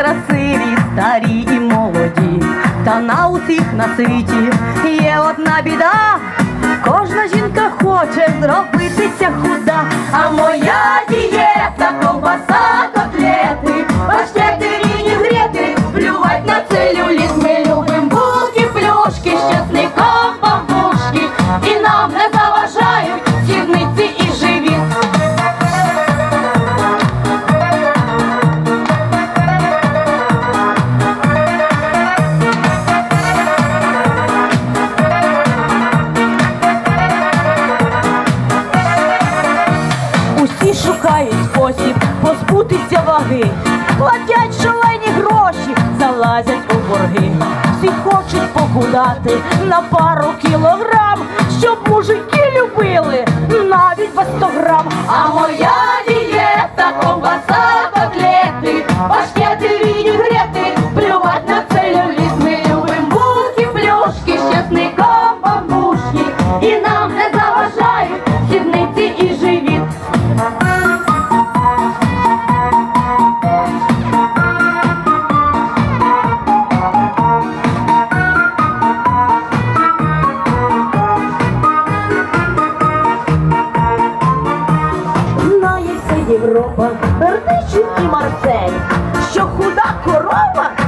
красиві, старі і молоді, та на усіх на світі є одна біда. Кожна жінка хоче зробитися худа, а моя дієта – ковбаса, котлети, паштети, вінігрети, плювать на целюліт. Ми любим булки, плюшки, з часником бамбушки, і нам не заважають сідниці і живіт. Усі шукають спосіб позбутися ваги, платять шалені гроші, залазять у борги. Всі хочуть похудати на пару кілограм, щоб мужики любили навіть по 100 грам. А моя дієта – ковбаса, котлети, паштети, вінігрети, плювать на целюліт. Ми любим булки, плюшки, з часником бамбушки, і нам не заважають сідниці і живіт. Знає вся Європа, Бердичів і Марсель, що худа корова